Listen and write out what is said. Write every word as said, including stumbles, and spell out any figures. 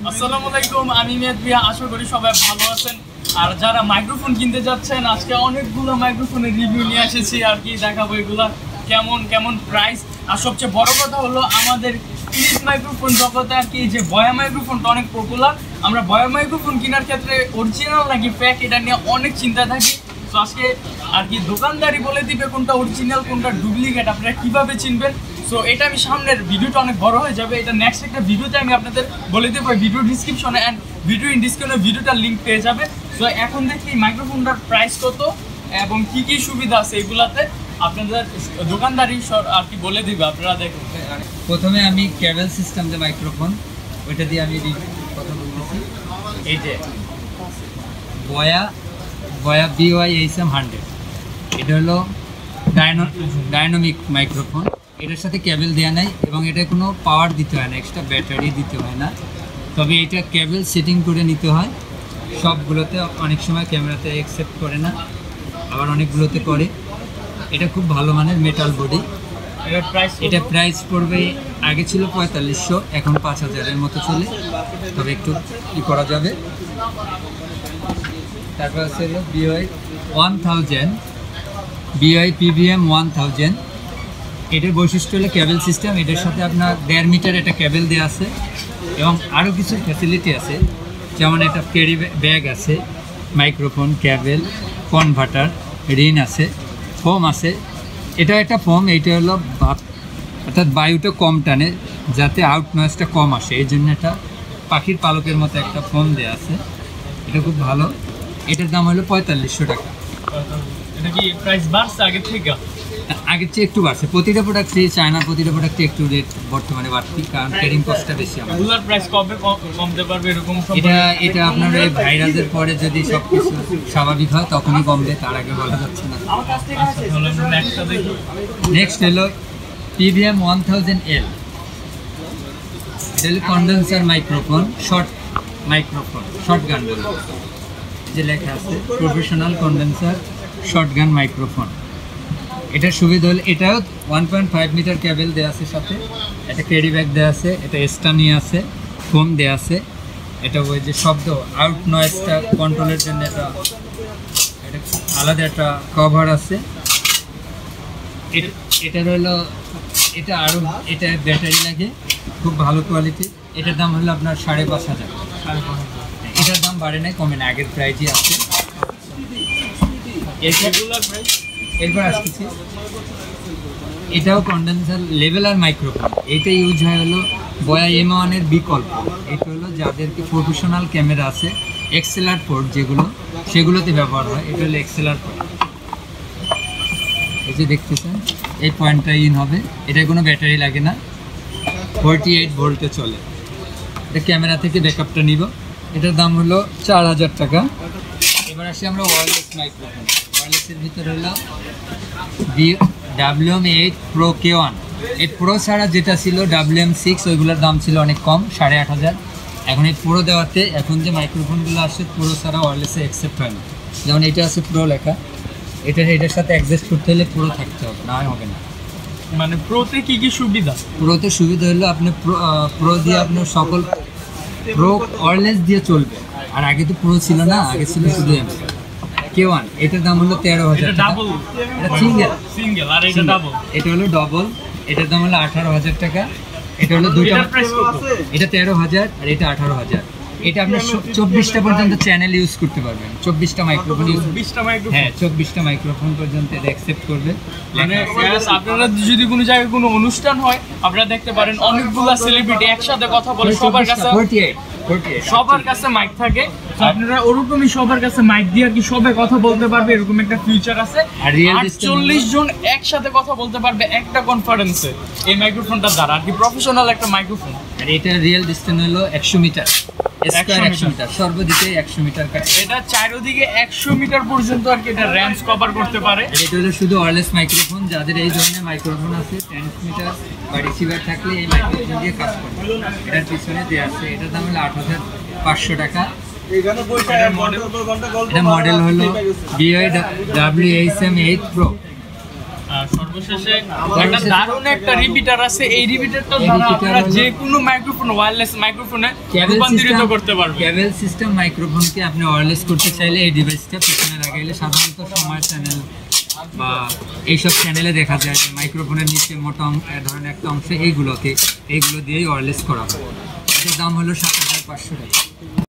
আসসালামু আলাইকুম, আমি মেহেদি। আশা করি সবাই ভালো আছেন। আর যারা মাইক্রোফোন কিনতে যাচ্ছেন, আজকে অনেকগুলো মাইক্রোফোনের রিভিউ নিয়ে এসেছি আর কি দেখাবো এগুলা কেমন কেমন প্রাইস। আর সবচেয়ে বড় কথা হলো আমাদের ফিলিপস মাইক্রোফোন জগতে আর কি যে বয়া মাইক্রোফোনটা অনেক পপুলার। আমরা বয়া মাইক্রোফোন কেনার ক্ষেত্রে অরিজিনাল নাকি ফেক এটা নিয়ে অনেক চিন্তা থাকি। তো আজকে আর কি দোকানদারি বলে দিবে কোনটা অরিজিনাল কোনটা ডুপ্লিকেট, আপনারা কীভাবে চিনবেন। সো এটা আমি সামনের ভিডিওটা অনেক বড় হয়ে যাবে, এটা নেক্সট একটা ভিডিওতে আমি আপনাদের বলে দেবো ভিডিও ডিসক্রিপশনে অ্যান্ড ভিডিও ইন ডিসক্রিপশনে ভিডিওটার লিঙ্ক পেয়ে যাবে। সো এখন দেখি মাইক্রোফোনটার প্রাইস কত এবং কি কি সুবিধা আছে এগুলাতে আপনাদের দোকানদারি আর কি বলে দিবে, আপনারা দেখুন। প্রথমে আমি কেবল সিস্টেম যে মাইক্রোফোন ওইটা দিয়ে আমি কথা বলতেছি। এই যে বয়া বয়া বিওয়াই এইচ এম হান্ড্রেড, এটা হলো ডায়নো ডায়নামিক মাইক্রোফোন। এটার সাথে কেবল দেওয়া নাই এবং এটা কোনো পাওয়ার দিতে হয় না, এক্সট্রা ব্যাটারি দিতে হয় না। তবে এটা কেবল সেটিং করে নিতে হয়। সবগুলোতে অনেক সময় ক্যামেরাতে অ্যাকসেপ্ট করে না, আবার অনেকগুলোতে করে। এটা খুব ভালো মানের মেটাল বডি। এটার প্রাইস এটা প্রাইস পড়বে, আগে ছিল পঁয়তাল্লিশশো, এখন পাঁচ হাজারের মতো চলে, তবে একটু ই করা যাবে। তারপর আছে হলো BY one thousand BY PVM one thousand. এটার বৈশিষ্ট্য হলো কেবল সিস্টেম। এটার সাথে আপনার দেড় মিটার একটা কেবল দেওয়া আছে এবং আরও কিছু ফ্যাসিলিটি আছে, যেমন একটা ক্যারি ব্যাগ আছে, মাইক্রোফোন, কেবল, কনভার্টার, রিন আছে, ফোম আছে। এটা একটা ফোম, এইটা হলো অর্থাৎ বায়ুটা কম টানে যাতে আউট নয়েজটা কম আসে, এই জন্য একটা পাখির পালকের মতো একটা ফোম দেওয়া আছে। এটা খুব ভালো। এটার দাম হলো পঁয়তাল্লিশশো টাকা। এটা কি প্রাইস বাড়ছে আগের থেকে? আগের চেয়ে একটু বাড়ছে। প্রতিটা প্রোডাক্টে, চায়নার প্রতিটা প্রোডাক্টে একটু রেট বর্তমানে বাড়তি, কারণ ট্রেডিং কস্টটা বেশি। এগুলোর প্রাইস কবে কমতে পারবে এরকম? এটা এটা আপনার এই ভাইরাসের পরে যদি সব কিছু স্বাভাবিক হয় তখনই কমবে, তার আগে বলা যাচ্ছে না। নেক্সট হলো পিভিএম ওয়ান থাউজেন্ড এল। এটা হলো condenser microphone, short microphone, short gun বলে যে লেখা আছে, professional condenser short gun microphone. এটার সুবিধা হলো এটাও one point five metre cable দেওয়া আছে, সাথে একটা ক্যারি ব্যাগ দেওয়া আছে, এটা স্টানি আছে, ফোম দেওয়া আছে। এটা ওই যে শব্দ আউট নয়েজটা কন্ট্রোলের জন্য এটা এটা আলাদা একটা কভার আছে। এটার হলো এটা আরও এটা ব্যাটারি লাগে, খুব ভালো কোয়ালিটি। এটার দাম হলো আপনার সাড়ে পাঁচ হাজার। এটার দাম বাড়ে নাই, কমে না, আগের প্রাইজই আছে। এরপর আসতেছি, এটাও কন্ডেন্সার লেভেলার মাইক্রোফোন। এটা ইউজ হয় হলো বয়া এম ওয়ানের বিকল্প। এটা হলো যাদেরকে প্রফেশনাল ক্যামেরা আছে, এক্সেলার পোর্ট যেগুলো, সেগুলোতে ব্যবহার হয়। এটা হলো এক্সেলার পোর্ট, এই যে দেখতেছেন, এই পয়েন্টটা ইন হবে। এটা কোনো ব্যাটারি লাগে না, ফোরটি এইট ভোল্টে চলে। এটা ক্যামেরা থেকে ব্যাকআপটা নিব। এটার দাম হলো চার হাজার টাকা। এবার আসি আমরা ওয়্যারলেস মাইক্রোফোন। ওয়্যারলেসের ভিতরে হলো WM eight pro K one. এই প্রো ছাড়া যেটা ছিল ডাব্লিউএম সিক্স, ওইগুলোর দাম ছিল অনেক কম, সাড়ে আট হাজার। এখন এই প্রো দেওয়াতে এখন যে মাইক্রোফোনগুলো আসে প্রো ছাড়া ওয়্যারলেসে অ্যাকসেপ্ট হয় না। যেমন এটা আছে প্রো লেখা, এটা এটার সাথে অ্যাডজাস্ট করতে হলে প্রো থাকতে হবে, না হবে না। মানে প্রোতে কি কি সুবিধা? প্রোতে সুবিধা হলো আপনি প্রো প্রো দিয়ে আপনার সকল প্রো ওয়্যারলেস দিয়ে চলবে। আর আগে তো প্রো ছিল না, আগে ছিল শুধু এম কে ওয়ান। এটার দাম হলো তেরো হাজার টাকা। এটা সিঙ্গেল সিঙ্গেল আর এটা ডাবল। এটা হলো ডবল, এটার দাম হলো আঠারো হাজার টাকা। এটা হলো দুইটা, এটা তেরো হাজার আর এটা আঠারো হাজার। এটা আপনার চব্বিশটা পর্যন্ত চ্যানেল ইউজ করতে পারবেন, চব্বিশটা মাইক্রোফোন ইউজ হ্যাঁ চব্বিশটা মাইক্রোফোন পর্যন্ত এটা অ্যাকসেপ্ট করবে। মানে আপনারা যদি কোনো জায়গায় কোনো অনুষ্ঠান হয়, আপনারা দেখতে পারেন অনেকগুলো সেলিব্রিটি একসাথে কথা বলে, সবার কাছে সবার কাছে মাইক থাকে। আপনারা ওরকমই সবার কাছে মাইক দিয়ে আর কি সবাই কথা বলতে পারবে, এরকম একটা ফিচার আছে। আটচল্লিশ জন একসাথে কথা বলতে পারবে একটা কনফারেন্সে এই মাইক্রোফোনটার দ্বারা, আর কি প্রফেশনাল একটা মাইক্রোফোন। আর এটা রিয়েল ডিসটেন্স হলো একশো মিটার, একশো মিটার সর্বদিকে একশো মিটার কাছে। এটা চারিদিকে একশো মিটার পর্যন্ত আর কি এটা রেঞ্জ কভার করতে পারে। এটা হলো শুধু ওয়্যারলেস মাইক্রোফোন। যাদের এই ধরনের মাইক্রোফোন আছে, ট্রান্সমিটার বা রিসিভার থাকলে এই মাইক্রোফোন দিয়ে কাজ করবে। এটার পিছনে দেওয়া আছে, এটার দাম হলো আট হাজার পাঁচশো টাকা। এটা মডেল হলো BY W H M eight pro. সর্বশেষে একটা দারুণ একটা রিপিটার আছে, এই রিপিটারটা দ্বারা আপনারা যে কোনো মাইক্রোফোন ওয়্যারলেস মাইক্রোফোনে রূপান্তরিত করতে পারবেন। কেবল সিস্টেম মাইক্রোফোনকে আপনি ওয়্যারলেস করতে চাইলে এই ডিভাইসটা পিছনে লাগাইলে সাধারণত সময় চ্যানেল বা এইসব চ্যানেলে দেখা যায় যে মাইক্রোফোনের নিচে মোটা ধরনের একটা অংশ এইগুলোকে এইগুলো দিয়েই ওয়্যারলেস করা হয়। এটার দাম হলো সাত হাজার পাঁচশো টাকা।